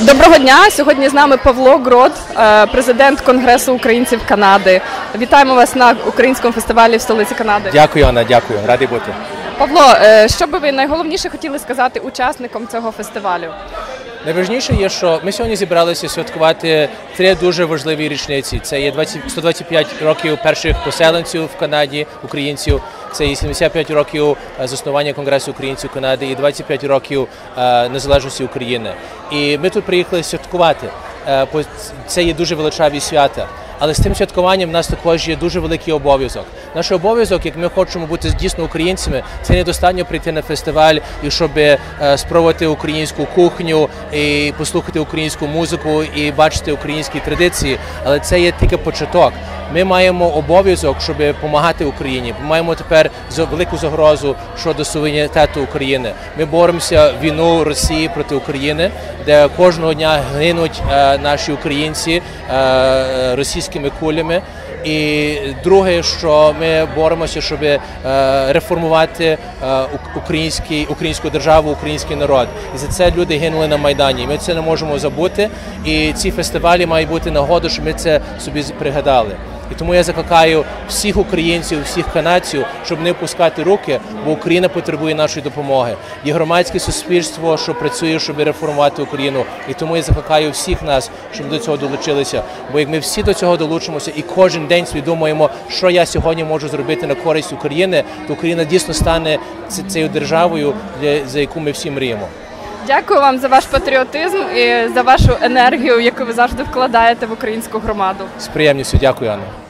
Доброго дня! Сьогодні з нами Павло Грод, президент Конгресу українців Канади. Вітаємо вас на українському фестивалі в столиці Канади. Дякую, Анна, дякую. Радий бути. Павло, що би ви найголовніше хотіли сказати учасникам цього фестивалю? Найважливіше є, що ми сьогодні зібралися святкувати три дуже важливі річниці. Це є 125 років перших поселенців в Канаді, українців, це є 75 років заснування Конгресу українців Канади і 25 років незалежності України. І ми тут приїхали святкувати. Це є дуже величаві свята. Але з тим святкуванням в нас також є дуже великий обов'язок. Наш обов'язок, як ми хочемо бути дійсно українцями, це недостатньо прийти на фестиваль і щоб спробувати українську кухню, і послухати українську музику, і бачити українські традиції. Але це є тільки початок. Ми маємо обов'язок, щоб допомагати Україні. Ми маємо тепер велику загрозу щодо суверенітету України. Ми боремося війну Росії проти України, де кожного дня гинуть наші українці російськими кулями. І друге, що ми боремося, щоб реформувати українську державу, український народ. І за це люди гинули на Майдані. Ми це не можемо забути. І ці фестивалі мають бути нагодою, щоб ми це собі пригадали. І тому я закликаю всіх українців, всіх канадців, щоб не опускати руки, бо Україна потребує нашої допомоги. Є громадське суспільство, що працює, щоб реформувати Україну. І тому я закликаю всіх нас, щоб до цього долучилися. Бо як ми всі до цього долучимося і кожен день свідомуємо, що я сьогодні можу зробити на користь України, то Україна дійсно стане цією державою, за яку ми всі мріємо. Дякую вам за ваш патріотизм і за вашу енергію, яку ви завжди вкладаєте в українську громаду. З приємністю. Дякую, Анна.